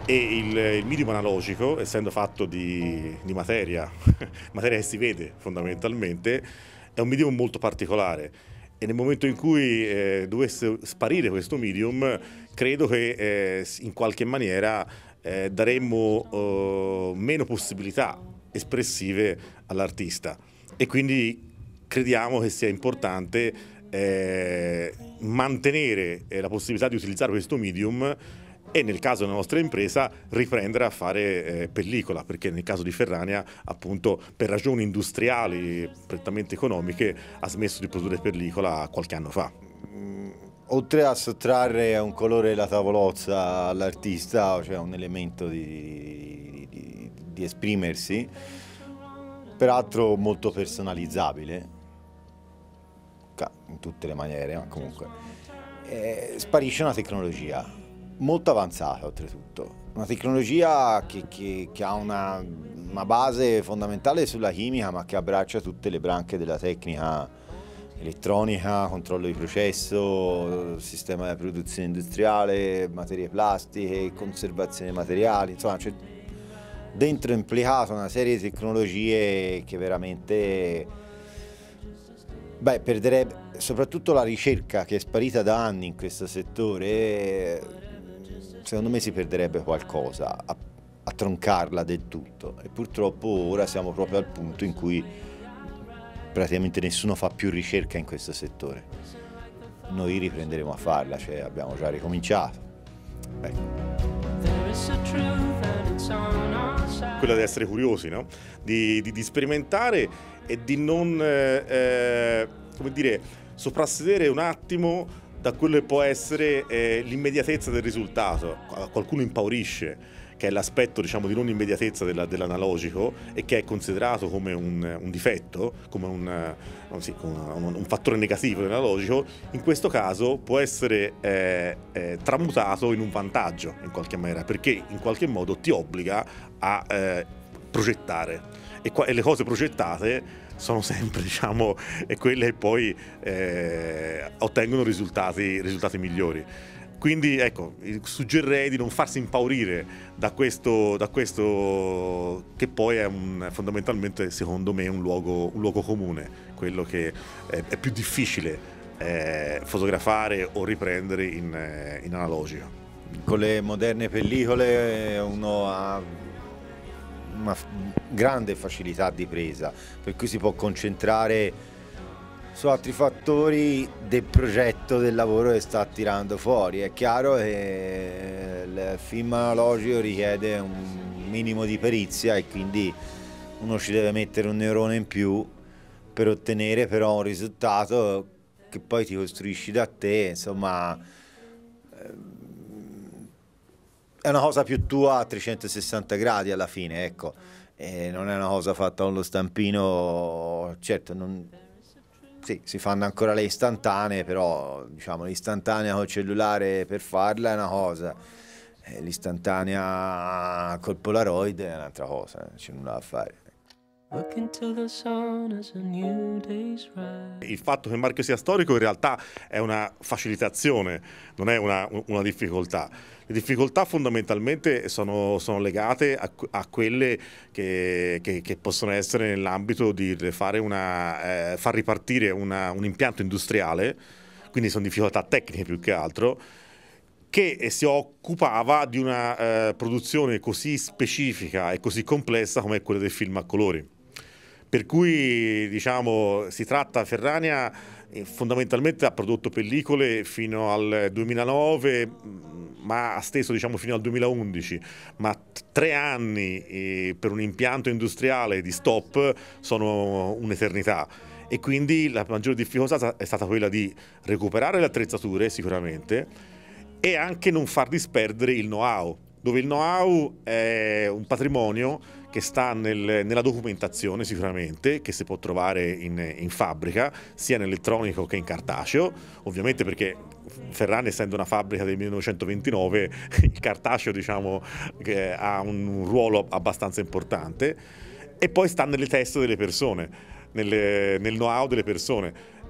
E il medium analogico, essendo fatto di materia, materia che si vede fondamentalmente, è un medium molto particolare. E nel momento in cui dovesse sparire questo medium, credo che in qualche maniera daremmo meno possibilità espressive all'artista. E quindi crediamo che sia importante mantenere la possibilità di utilizzare questo medium e nel caso della nostra impresa riprendere a fare pellicola, perché nel caso di Ferrania, appunto, per ragioni industriali prettamente economiche, ha smesso di produrre pellicola qualche anno fa. Oltre a sottrarre un colore la tavolozza all'artista, cioè un elemento di esprimersi, peraltro molto personalizzabile, in tutte le maniere, ma comunque, sparisce una tecnologia molto avanzata oltretutto, una tecnologia che ha una base fondamentale sulla chimica, ma che abbraccia tutte le branche della tecnica elettronica, controllo di processo, sistema di produzione industriale, materie plastiche, conservazione materiali, insomma c'è dentro implicata una serie di tecnologie che veramente perderebbe, soprattutto la ricerca che è sparita da anni in questo settore, secondo me si perderebbe qualcosa a troncarla del tutto, e purtroppo ora siamo proprio al punto in cui praticamente nessuno fa più ricerca in questo settore. Noi riprenderemo a farla, cioè abbiamo già ricominciato. Quella di essere curiosi, no? Di sperimentare e di non come dire, soprassedere un attimo da quello che può essere l'immediatezza del risultato. Qualcuno impaurisce, che è l'aspetto, diciamo, di non immediatezza dell'analogico e che è considerato come un difetto, come un fattore negativo dell'analogico. In questo caso può essere tramutato in un vantaggio in qualche maniera, perché in qualche modo ti obbliga a progettare e le cose progettate sono sempre, diciamo, quelle che poi ottengono risultati migliori. Quindi ecco, suggerirei di non farsi impaurire da questo che poi è fondamentalmente, secondo me, un luogo comune, quello che è più difficile fotografare o riprendere in analogico. Con le moderne pellicole uno ha una grande facilità di presa, per cui si può concentrare su altri fattori del progetto, del lavoro che sta tirando fuori. È chiaro che il film analogico richiede un minimo di perizia e quindi uno ci deve mettere un neurone in più per ottenere però un risultato che poi ti costruisci da te, insomma è una cosa più tua a 360 gradi alla fine, ecco, e non è una cosa fatta con lo stampino. Certo, sì, si fanno ancora le istantanee, però diciamo l'istantanea col cellulare per farla è una cosa, l'istantanea col Polaroid è un'altra cosa, non c'è nulla da fare. Il fatto che il marchio sia storico in realtà è una facilitazione, non è una difficoltà. Le difficoltà fondamentalmente sono legate a quelle che possono essere nell'ambito di far ripartire un impianto industriale, quindi sono difficoltà tecniche più che altro, che si occupava di una produzione così specifica e così complessa come quella del film a colori. Per cui, diciamo, Ferrania fondamentalmente ha prodotto pellicole fino al 2009, ma ha steso, diciamo, fino al 2011, ma 3 anni per un impianto industriale di stop sono un'eternità. E quindi la maggiore difficoltà è stata quella di recuperare le attrezzature sicuramente e anche non far disperdere il know-how, dove il know-how è un patrimonio che sta nella documentazione sicuramente, che si può trovare in fabbrica, sia in elettronico che in cartaceo, ovviamente perché Ferrania, essendo una fabbrica del 1929, il cartaceo, diciamo, che ha un ruolo abbastanza importante, e poi sta nelle teste delle persone, nel know-how delle persone.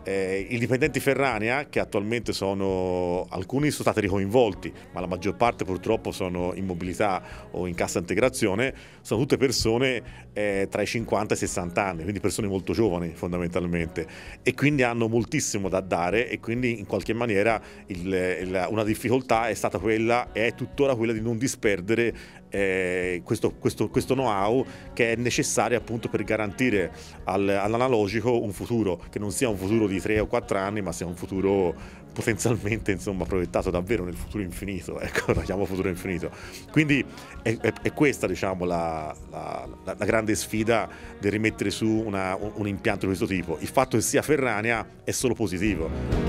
I dipendenti Ferrania, che attualmente alcuni sono stati ricoinvolti, ma la maggior parte purtroppo sono in mobilità o in cassa integrazione, sono tutte persone tra i 50 e i 60 anni, quindi persone molto giovani fondamentalmente, e quindi hanno moltissimo da dare, e quindi in qualche maniera una difficoltà è stata quella e è tuttora quella di non disperdere questo know-how che è necessario appunto per garantire all'analogico un futuro che non sia un futuro di 3 o 4 anni, ma sia un futuro potenzialmente, insomma, proiettato davvero nel futuro infinito, ecco, lo chiamo futuro infinito. Quindi è questa, diciamo, la grande sfida del rimettere su un impianto di questo tipo. Il fatto che sia Ferrania è solo positivo.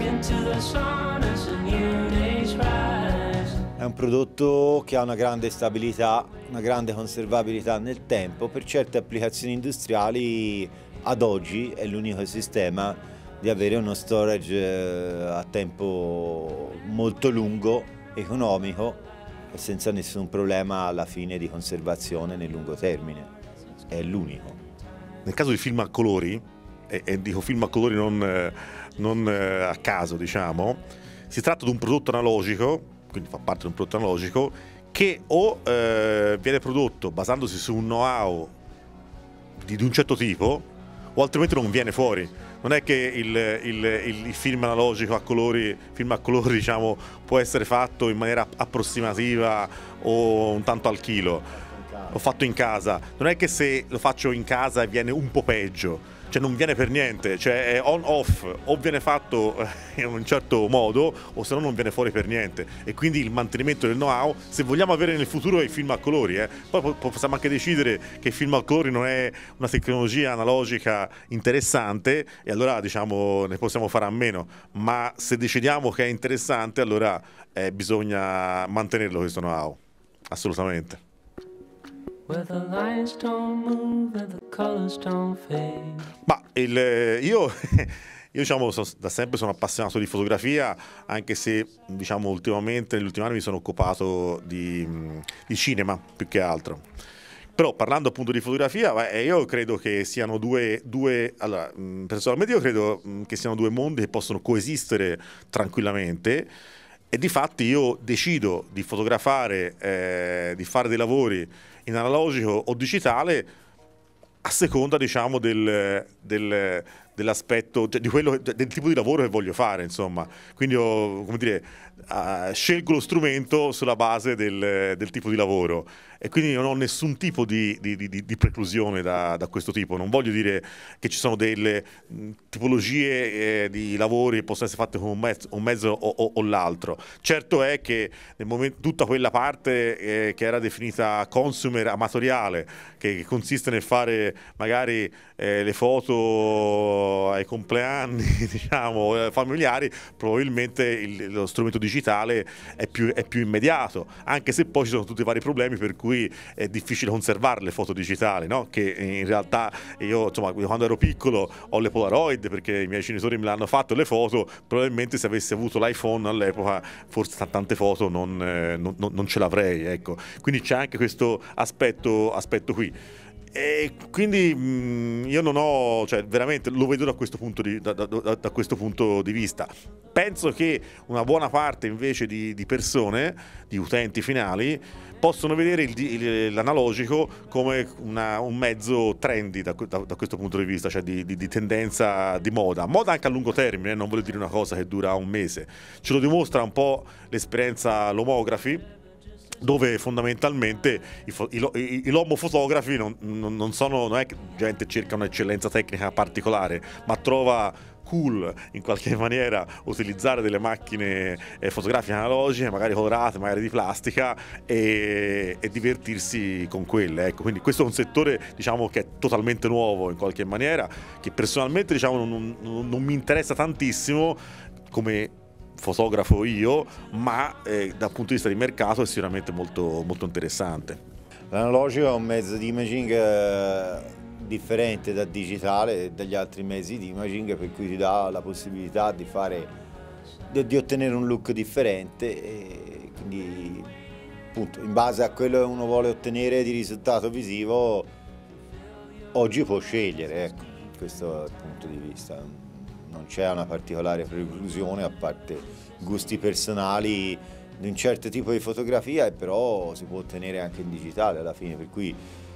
È un prodotto che ha una grande stabilità, una grande conservabilità nel tempo. Per certe applicazioni industriali ad oggi è l'unico sistema di avere uno storage a tempo molto lungo, economico e senza nessun problema alla fine di conservazione nel lungo termine. È l'unico. Nel caso di film a colori, e dico film a colori non a caso, diciamo, si tratta di un prodotto analogico, quindi fa parte di un prodotto analogico, che o viene prodotto basandosi su un know-how di un certo tipo, o altrimenti non viene fuori. Non è che il film analogico a colori, diciamo, può essere fatto in maniera approssimativa o un tanto al chilo, o fatto in casa. Non è che se lo faccio in casa viene un po' peggio, cioè non viene per niente, cioè è on-off, o viene fatto in un certo modo o se no non viene fuori per niente, e quindi il mantenimento del know-how, se vogliamo avere nel futuro i film a colori, poi possiamo anche decidere che il film a colori non è una tecnologia analogica interessante e allora, diciamo, ne possiamo fare a meno, ma se decidiamo che è interessante allora bisogna mantenerlo questo know-how, assolutamente. Ma io diciamo, da sempre sono appassionato di fotografia, anche se, diciamo, ultimamente, negli ultimi anni mi sono occupato di cinema più che altro. Però parlando appunto di fotografia, io credo che siano allora, personalmente io credo che siano due mondi che possono coesistere tranquillamente. E difatti io decido di fotografare, di fare dei lavori in analogico o digitale a seconda, diciamo, dell'aspetto, cioè del tipo di lavoro che voglio fare, insomma. Quindi io, come dire, scelgo lo strumento sulla base del tipo di lavoro, e quindi non ho nessun tipo di preclusione da questo tipo. Non voglio dire che ci sono delle tipologie di lavori che possono essere fatte con un mezzo o l'altro. Certo è che nel momento, tutta quella parte che era definita consumer amatoriale, che consiste nel fare magari le foto ai compleanni, diciamo, familiari, probabilmente lo strumento digitale è più immediato, anche se poi ci sono tutti i vari problemi per cui è difficile conservare le foto digitali, no? Che in realtà io, insomma, quando ero piccolo ho le Polaroid perché i miei genitori me l'hanno fatto le foto, probabilmente se avessi avuto l'iPhone all'epoca forse tante foto non ce l'avrei, ecco. Quindi c'è anche questo aspetto qui. E quindi io non ho, cioè veramente lo vedo da questo punto di vista. Penso che una buona parte invece di persone, di utenti finali, possono vedere l'analogico come un mezzo trendy da questo punto di vista, cioè di tendenza, di moda anche a lungo termine, non voglio dire una cosa che dura un mese. Ce lo dimostra un po' l'esperienza Lomography, dove fondamentalmente i lomofotografi non è che la gente cerca un'eccellenza tecnica particolare, ma trova cool in qualche maniera utilizzare delle macchine fotografiche analogiche, magari colorate, magari di plastica, e divertirsi con quelle, ecco. Quindi questo è un settore, diciamo, che è totalmente nuovo in qualche maniera, che personalmente, diciamo, non mi interessa tantissimo come fotografo io, ma dal punto di vista di mercato è sicuramente molto, molto interessante. L'analogico è un mezzo di imaging differente dal digitale e dagli altri mezzi di imaging, per cui ti dà la possibilità di ottenere un look differente, e quindi appunto in base a quello che uno vuole ottenere di risultato visivo oggi può scegliere, ecco, questo è il punto di vista. non c'è una particolare preclusione, a parte gusti personali di un certo tipo di fotografia, e però si può ottenere anche in digitale alla fine, per cui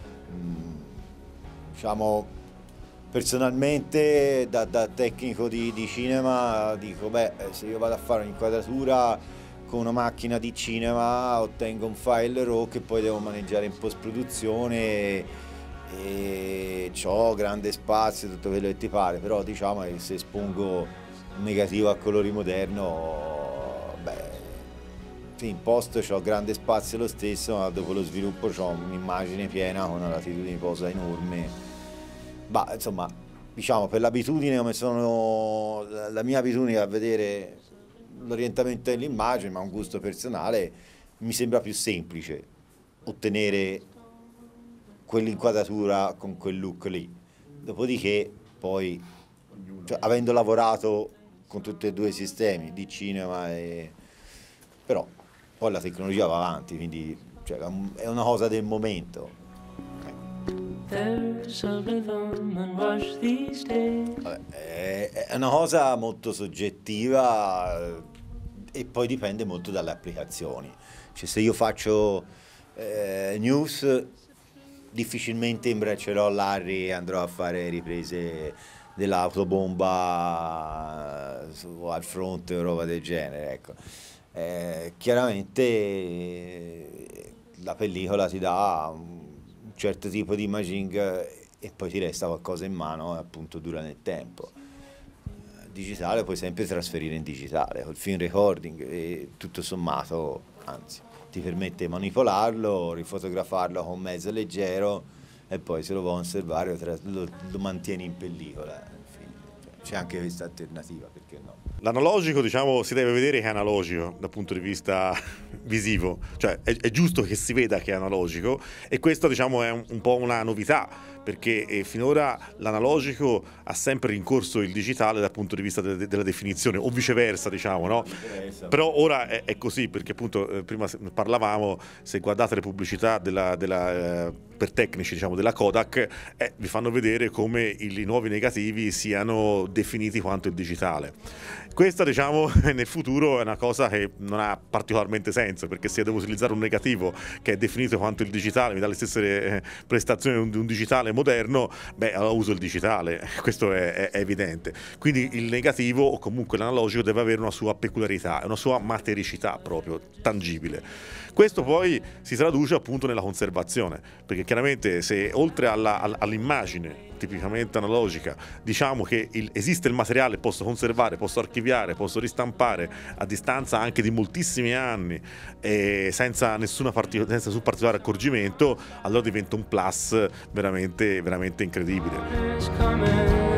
diciamo, personalmente da tecnico di cinema dico, beh, se io vado a fare un'inquadratura con una macchina di cinema ottengo un file RAW che poi devo maneggiare in post-produzione e ho grande spazio, tutto quello che ti pare, però diciamo che se espongo un negativo a colori moderno, beh, sì, in post ho grande spazio lo stesso, ma dopo lo sviluppo ho un'immagine piena con una latitudine di posa enorme. Ma insomma, diciamo, per l'abitudine, come sono la mia abitudine a vedere l'orientamento dell'immagine, ma un gusto personale, mi sembra più semplice ottenere quell'inquadratura con quel look lì. Dopodiché poi, cioè, avendo lavorato con tutti e due i sistemi di cinema però poi la tecnologia va avanti, quindi cioè, è una cosa del momento. Vabbè, è una cosa molto soggettiva e poi dipende molto dalle applicazioni. Cioè, se io faccio news, difficilmente imbreccerò Larry e andrò a fare riprese dell'autobomba al fronte o roba del genere, ecco. Chiaramente la pellicola ti dà un certo tipo di imaging e poi ti resta qualcosa in mano e appunto dura nel tempo. Digitale puoi sempre trasferire in digitale, col film recording, e tutto sommato, anzi, ti permette di manipolarlo, rifotografarlo con mezzo leggero e poi se lo vuoi conservare lo mantieni in pellicola. C'è anche questa alternativa, perché no? L'analogico, diciamo, si deve vedere che è analogico dal punto di vista visivo, cioè è giusto che si veda che è analogico, e questo, diciamo, è un po' una novità, perché finora l'analogico ha sempre rincorso il digitale dal punto di vista della definizione, o viceversa, diciamo, no? Però ora è così, perché appunto prima parlavamo, se guardate le pubblicità per tecnici, diciamo, della Kodak, vi fanno vedere come i nuovi negativi siano definiti quanto il digitale. Questa, diciamo, nel futuro è una cosa che non ha particolarmente senso, perché se devo utilizzare un negativo che è definito quanto il digitale, mi dà le stesse prestazioni di un digitale moderno, beh, allora uso il digitale, questo è evidente. Quindi il negativo, o comunque l'analogico, deve avere una sua peculiarità, una sua matericità proprio, tangibile. Questo poi si traduce appunto nella conservazione, perché chiaramente se oltre all'immagine tipicamente analogica diciamo che esiste il materiale, posso conservare, posso archiviare, posso ristampare a distanza anche di moltissimi anni senza nessun particolare accorgimento, allora diventa un plus veramente, veramente incredibile.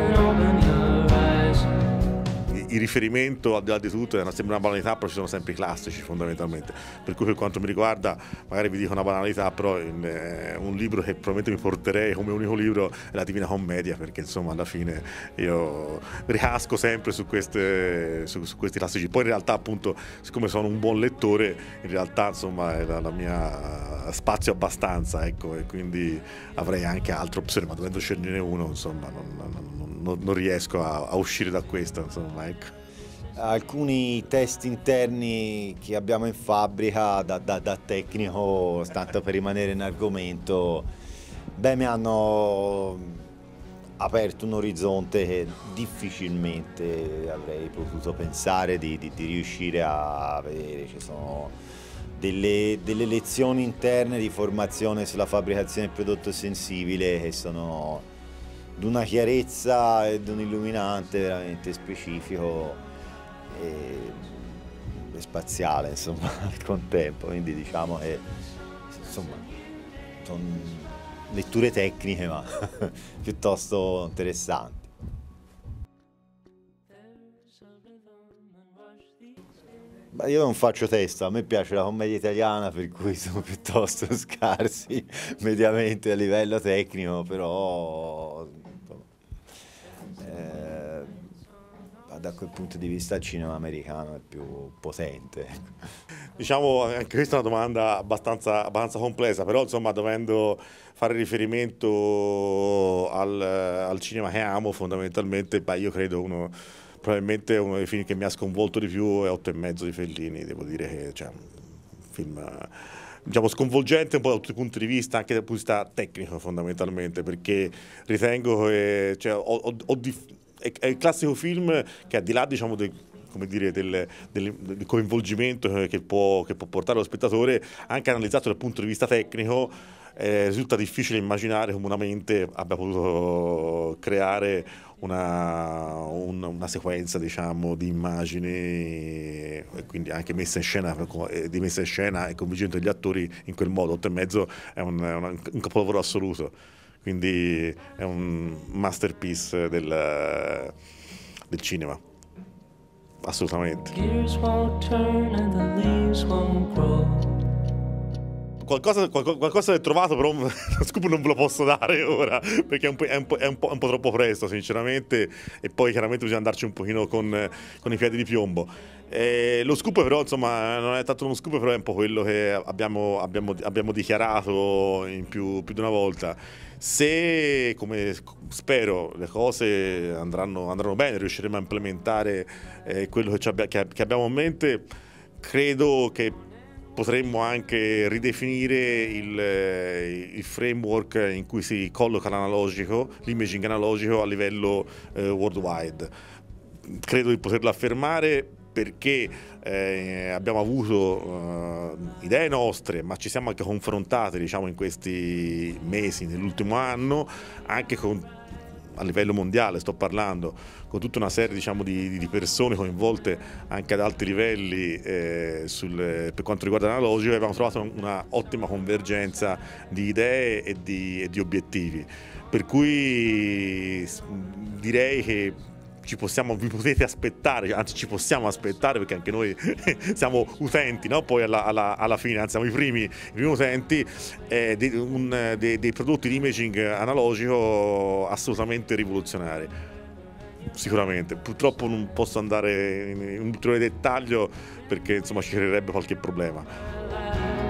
Il riferimento, al di là di tutto, sembra una banalità, però ci sono sempre i classici fondamentalmente, per cui per quanto mi riguarda, magari vi dico una banalità, però un libro che probabilmente mi porterei come unico libro è La Divina Commedia, perché insomma alla fine io ricasco sempre su questi classici. Poi in realtà, appunto, siccome sono un buon lettore, in realtà insomma è la mia spazio abbastanza, ecco, e quindi avrei anche altre opzioni, ma dovendo scegliere uno, insomma non riesco a uscire da questo, insomma, ecco. Alcuni test interni che abbiamo in fabbrica da tecnico, tanto per rimanere in argomento, beh, mi hanno aperto un orizzonte che difficilmente avrei potuto pensare di riuscire a vedere. Ci sono delle lezioni interne di formazione sulla fabbricazione del prodotto sensibile che sono di una chiarezza e di un illuminante veramente specifico e spaziale, insomma, al contempo. Quindi diciamo che insomma sono letture tecniche ma piuttosto interessanti. Ma io non faccio testo, a me piace la commedia italiana, per cui sono piuttosto scarsi mediamente a livello tecnico, però da quel punto di vista il cinema americano è più potente. Diciamo, anche questa è una domanda abbastanza complessa, però insomma, dovendo fare riferimento al cinema che amo, fondamentalmente, io credo uno probabilmente uno dei film che mi ha sconvolto di più è 8 e mezzo di Fellini, devo dire che cioè, un film diciamo sconvolgente un po' da tutti i punti di vista, anche dal punto di vista tecnico fondamentalmente, perché ritengo che cioè, è il classico film che al di là diciamo come dire, del coinvolgimento che può portare lo spettatore, anche analizzato dal punto di vista tecnico, risulta difficile immaginare come una mente abbia potuto creare una sequenza diciamo di immagini e quindi anche messa in scena di messa in scena e coinvolgimento degli attori in quel modo. 8 e mezzo è un capolavoro assoluto, quindi è un masterpiece del cinema, assolutamente. Qualcosa che ho trovato, però lo scoop non ve lo posso dare ora, perché è un po' troppo presto, sinceramente, e poi chiaramente bisogna andarci un pochino con i piedi di piombo. Lo scoop però, insomma, non è tanto uno scoop, però è un po' quello che abbiamo dichiarato in più di una volta. Se, come spero, le cose andranno bene, riusciremo a implementare quello che abbiamo in mente, credo che potremmo anche ridefinire il framework in cui si colloca l'imaging analogico a livello worldwide. Credo di poterlo affermare perché abbiamo avuto idee nostre, ma ci siamo anche confrontati, diciamo, in questi mesi, nell'ultimo anno, anche a livello mondiale, sto parlando, con tutta una serie diciamo di persone coinvolte anche ad alti livelli per quanto riguarda l'analogico, e abbiamo trovato una ottima convergenza di idee e di obiettivi, per cui direi che vi potete aspettare, anzi ci possiamo aspettare, perché anche noi siamo utenti, no? Poi alla fine siamo i primi utenti, dei prodotti di imaging analogico assolutamente rivoluzionari, sicuramente. Purtroppo non posso andare in un ulteriore dettaglio perché insomma ci creerebbe qualche problema.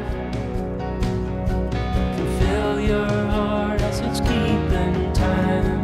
Fill your heart as it's keeping time.